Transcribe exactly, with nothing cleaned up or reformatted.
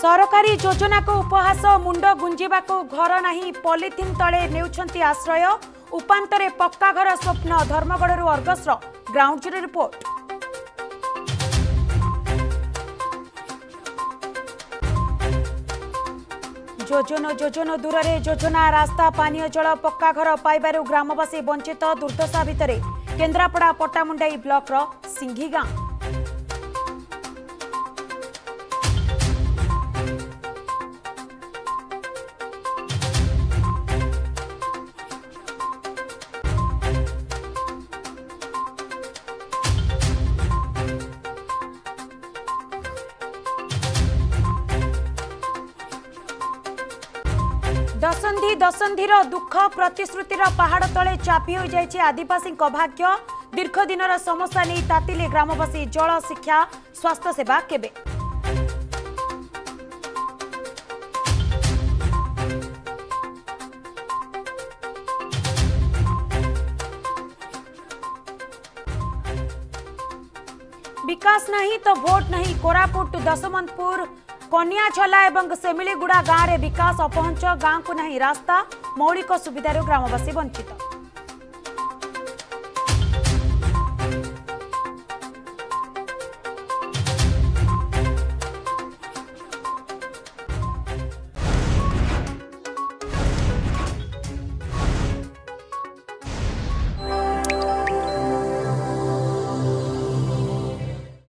सरकारी योजना को उपहास मुंड गुंजिबा को घर नहीं पॉलिथिन तले नेउछंती आश्रय उपांतरे पक्का घर स्वप्न धर्मगढ़ अर्गस्र ग्राउंड जीरो रिपोर्ट। योजन योजन दूर रे योजना रास्ता पानीय जल पक्का घर पाइबारु ग्रामवासी वंचित दुर्दशा भितर केन्द्रापड़ा पट्टामुंडाई ब्लॉक रो सिंघी गाँ। दशंधि दशंधिर दुख प्रतिश्रुतिर पहाड़ तले चापी हो जाइछि आदिवासी भाग्य दीर्घ दिनर समस्या नहीं तातिले ग्रामवासी जल शिक्षा स्वास्थ्य सेवा केबे। विकास नहीं तो वोट नहीं कोरापुट दशमंतपुर कनियाझला एवं सेमिलीगुड़ा गाँव में विकास अपहंच गाँव को नहीं रास्ता मौलिक सुविधार ग्रामवासी वंचित।